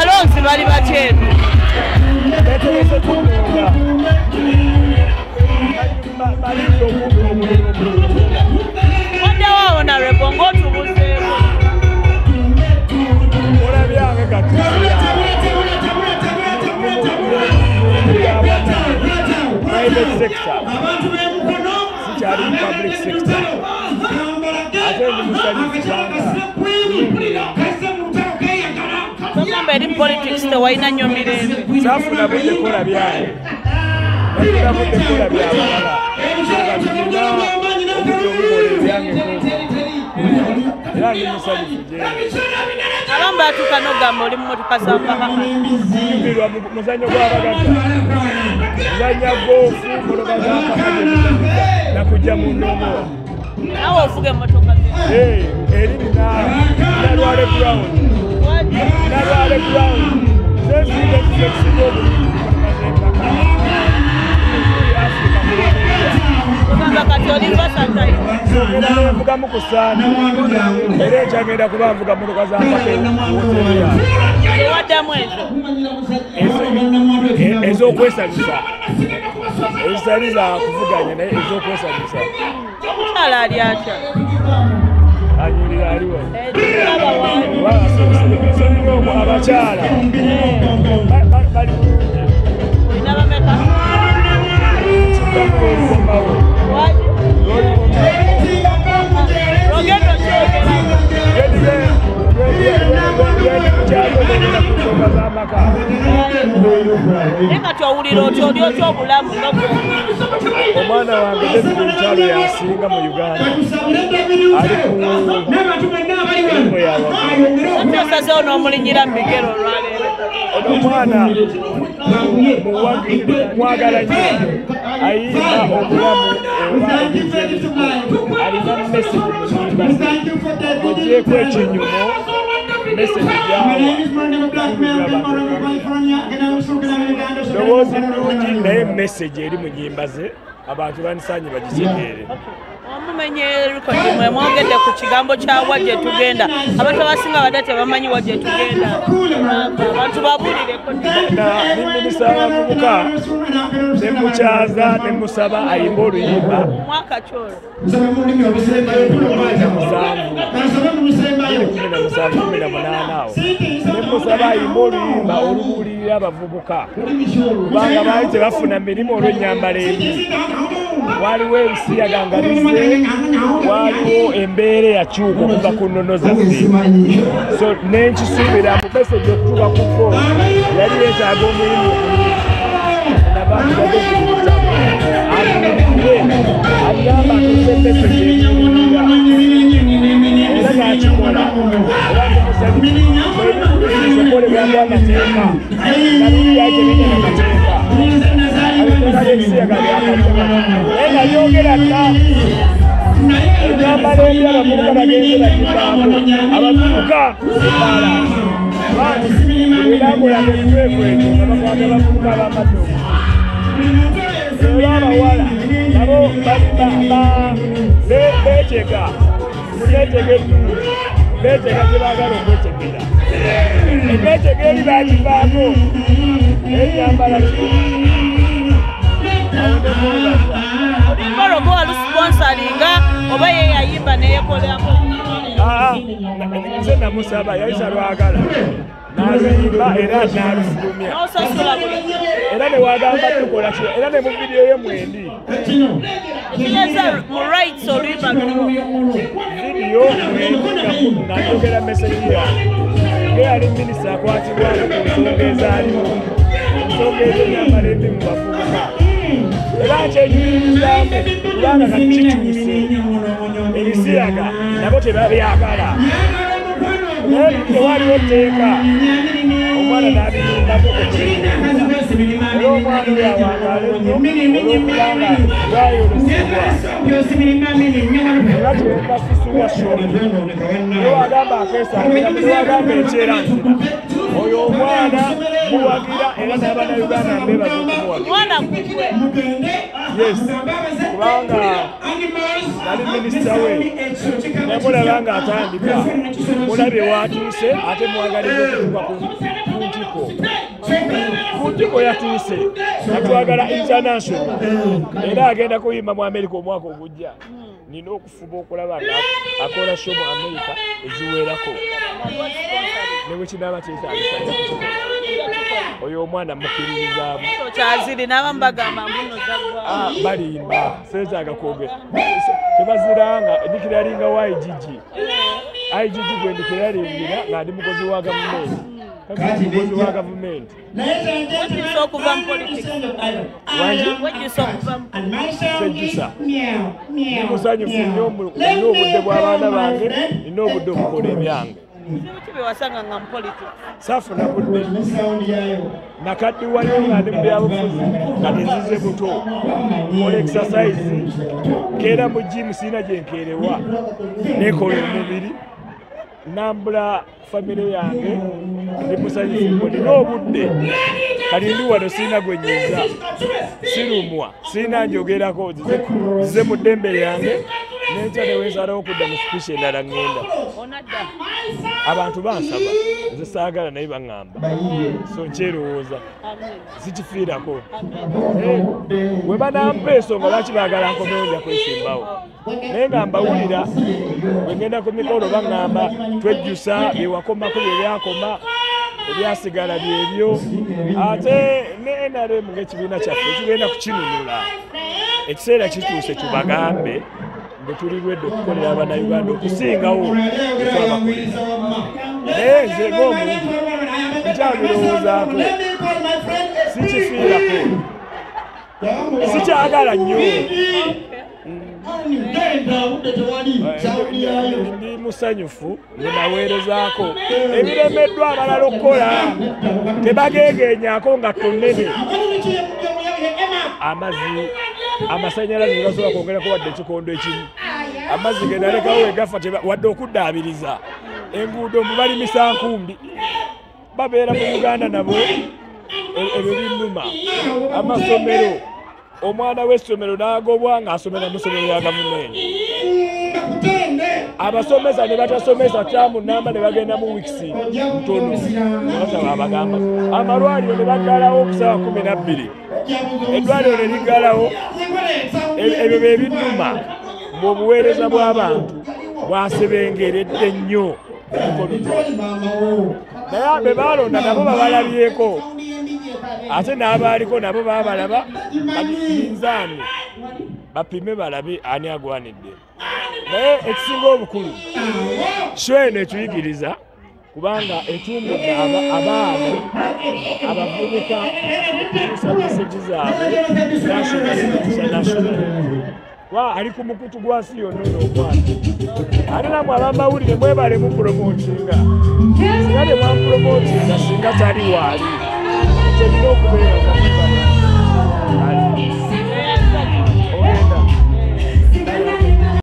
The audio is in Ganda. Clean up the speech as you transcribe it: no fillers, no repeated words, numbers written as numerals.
abalonzi bali bakyeno oddewo Honorable ng'otubuzeeko olabyange kati private sector sikyali public sector ate ndi musanyukibanga togamba eri politics tewalina nnyo mirembe saafuna budde kola byange nafuna budde kola byabalala tulina obudde obukola ebyange era ndi musanyufu gyendi abamu batuuka n'ogamba oli mu motoka nyumirwa muzannyo gw'abagagga muzannya goofu motoka zampaka nakujja mu nnomola nawe ofuga emmotoka eri nalwale ground sensinga ekisekisinga ogamba kati oli vasatayi era nenvugamu ku saani era ekyagenda kuba nvuga motoka zampaka ewaddamu ez'okwesanyusa ezitali za kuvuganya naye ez'okwesanyusa omukyala ali atya anyulira aliwo abawaaliomwo abakyala bali olina bameka kibamuolikombawo ogenda naye kati owulira oti oli otya obulamu omwana wange David Lutalo yasinga mu Uganda ali ku osazewo n'omulinyira mu bigero olwaleero ono omwana mwagala nnyo ayimba obulamu alina message muyimba ogyeko ekinyumo message gyawa ndowooza nnungi naye message eri mu nnyimba ze abantu banisaanye bagitegeere omumenye rekodi mwe mwogedde ku kigambo kya wajje tugenda abantu abasinga badde tebamanyi wajje tugenda abantu babulireko ni minisita w'abavubuka nemukyaza nemusaba ayimba oluyimba mwaka kyolo 17 awo nemusaba ayimba oluyimba olubuulirira abavubuka kubanga baali tebafuna mirimu olw'ennyambala embi waliwo ebisiyagangalize waliwo embeera yakyuka okuva ku nnono zaffe so nenkisuubira mu meseji okutuuka ku fo yali yeetaaga omulimu nabantu bagezibuta abuulire agamba atuze meseji emuwulira era nakikola era nmusabisokolebwanga amateeka naluliyakebenya namateeka naye nalyogera dda enyambala embi abavubuka bagenzera kibaamu abavubuka ebala bulirambulaga ebikwekweto nga bakwata abavubuka ab'amaddo era abawala nabo beetega muteetega ennungi beetega gye baagala okwetegera ebeetega eri bakivaako enyambala Morogo alusponsoringa oba ye yayimba neyekolako nze namusaba yayisa lwagala n'aluyimba era n'alufulumya era newagamba tukola ki era ne mu vidiyo ye mwendi mu rights oluyimba vidiyo ng'ayogera meseji yange ngeyali minisita akwatibwako ku nsonga ezaalimu ensonga ez'ennyambala embi mu bavubuka era kyenyumirizaamu kubanga kati kituuse ebisiyaga nabo tebabyagala naye tewaliwo tteeka omwana n'abiyimbako era omwana oyo awangaala ennyo olw'okubanga lwayolesebwa era tebakasusulwa shoni newagamba akeesangira newagamba enkyera nzira oyo omwana muwagira era n'abannayuganda mbebaza okumuwagira yes kubanga nali minisita we namulaba nga atandika mulabye watuuse ate mwagaliza okutuuka ku nti Tiko yatuuse atwagala international era agenda kuyimba mu America omwaka ogujja. Nina okufuba okulaba nga akola show mu America eziwerako newe kinaba kyetaagisa oyo omwana mukkiririzaamu kyaziri n'abamu bagamba mbuno zaggwa balimba seetaaga kwogera tebaziranga ndikiralinga wa IGG gwe ndikiralingira nga ndi mukozi wa gavumenti mukozi wa gavumenti wejjusa okuva mu politics wejjusa okuva mu sejjusa ndi musanyufu nnyo nina obudde bw'abaana bange nina obudde obukola ebyange wasanga nga mu politics saafuna budde nakaddiwayo nga ndi mu byabufuzi nga tezize buto kola exercise nkeera mu jimu siina gye nkeerewa nekola omubiri nambula famire yange ndi musanyufu nina obudde kali ndi wano siina gwe nyiza sirumwa siina njogerako zize mu ddembe lyange nenkya newesalawo okudda mu sipiisi endala ŋŋenda abantu bansaba nze saagala naye baŋŋamba so nkyerowooza sikifiirako we banampa ensonga lwaki baagala nkomewo nja kwesimbawo naye nga mbawulira bwe ngenda ku mikolo baŋŋamba twejjusa byewakomako bye byakoma ebyasigala byebyo ate ne NRM ng'ekibiina kyaffe ekigenda kukinunula ekiseera kituuse tubagambe mbe tuli lwedde okukolera abannayuganda okusingawo etwabakolera naye nze ng'omuntu nkyabirowoozaako sikifiirako sikyagala nnyo ndi musanyufu ngenaweerezaako ebiremeddwa abalala okukola tebagegeenyaako nga tonnene amazzi amasanyalaze tebasobola kwongerako wadde ekikondo ekimu amazzi genalekawo wegafa wadde okuddaabiriza enguudo mu balimisa nkumbi babeera mu Uganda nabo ebyo binnuma amasomero omwana w'essomero n'agobwa ng'asomera mu ssomero lya gavumenti abasomesa ne batasomesa taamu namba ne bagenda mu wiikisi ntono nebataba abagamba amalwaliro ne baggalawo okusaba 12 eddwaliro ne liggalawo ebyo bye binnuma ng'obuweereza bw'abantu bwasebengeredde nnyo naye be baalonda nabo babalabyeko ate n'abaaliko nabo baabalaba minzaani bapime balabe ani agwanidde naye ekisinga obukulu shweno etuyigiriza kubanga etumbudde abaana abavubuka sabiseji zaabwe national ali ku mukutu gwa nsi yonna n'okwata ate namwe abamawulire mwebale mu promotinga singa temwamupromotinga singa tali waali tekina okubeera